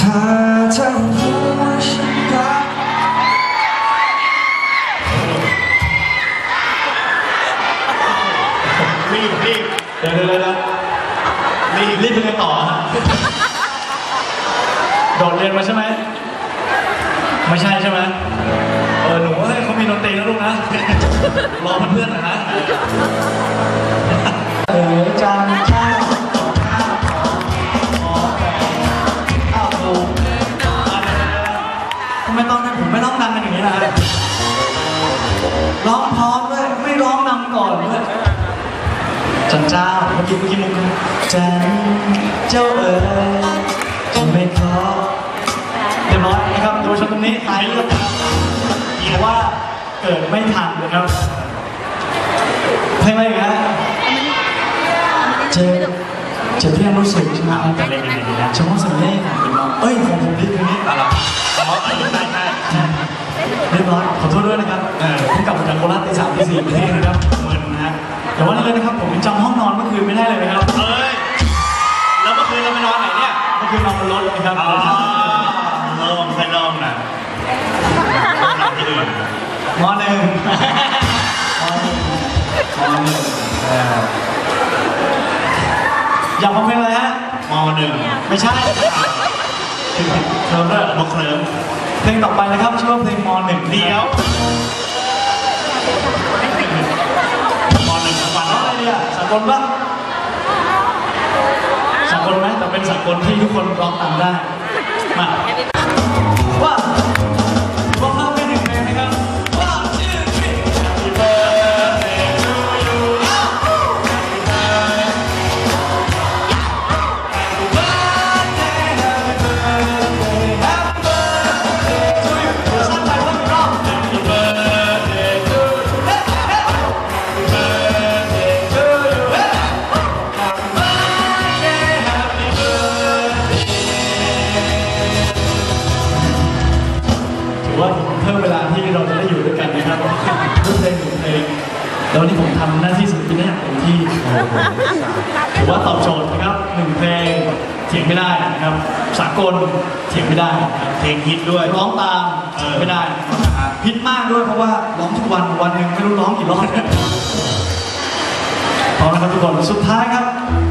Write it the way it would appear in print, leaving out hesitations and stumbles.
ถ้าเธอรู้ว่าฉันรักรีบเดี๋ยวรีบไปเรียนต่อโดดเรียนมาใช่ไหมไม่ใช่ใช่ไหมหนูให้เขามีดนตรีนะลูกนะรอเพื่อนๆหน่อยนะจานข้าวผมไม่ต้องดังกันอย่างนี้นะร้องพร้อมด้วยไม่ร้องนำก่อนด้วยจันเจ้าเมื่อกี้มุกจันเจ้าจะไม่ขอเรียบร้อยนะครับโดยชนตรงนี้ตายแล้วครับเพราะว่าเกิดไม่ทันนะครับเพลงอะไรอีกฮะเจ็บที่ยังรู้สึกใช่ไหมครับเล่นยังไงดีนะเฉพาะสิ่งนี้ของผมดีตรงนี้อะไรได้เรียบร้อยขอโทษด้วยนะครับผมกลับมาจากโคราชตี 3 ตี 4ที่นะครับมึนนะฮะแต่ว่าเลยนะครับผมจำห้องนอนเมื่อคืนไม่ได้เลยนะครับแล้วเมื่อคืนเราไปนอนไหนเนี่ยเมื่อคืนนอนบนรถนะครับลองใครลองนะนอนที่อื่นม.1อยากฟังเพลงอะไรฮะม.1 ไม่ใช่เคลิ้มด้วยเคลิ้มเพลงต่อไปนะครับชื่อว่าเพลงม.1 เดียวม.1ทั้งวันอะไรเนี่ยสากลป่ะสากลไหมแต่เป็นสากลที่ทุกคนร้องตามได้มาว่าร้องไปหนึ่งเพลงนะครับ 1 2 3 Happy birthday to you Happy birthday Happy birthday Happy birthday Happy birthday to you เดี๋ยวสั้นไปว่าอีกรอบ Happy birthday to you Happy birthday to you Happy birthday Happy birthday ถือว่าผมเพิ่มเวลาที่เราจะได้อยู่ด้วยกันนะครับด้วยเพลง1 เพลงแล้ววันนี้ผมทำหน้าที่ศิลปินได้อย่างเต็มที่ถือว่าตอบโจทย์นะครับ1 เพลงเถียงไม่ได้นะครับสากลเถียงไม่ได้เพลงฮิตด้วยร้องตามไม่ได้ฮิตมากด้วยเพราะว่าร้องทุกวันหนึ่งไม่รู้ร้องกี่รอบพร้อมนะครับทุกคนสุดท้ายครับ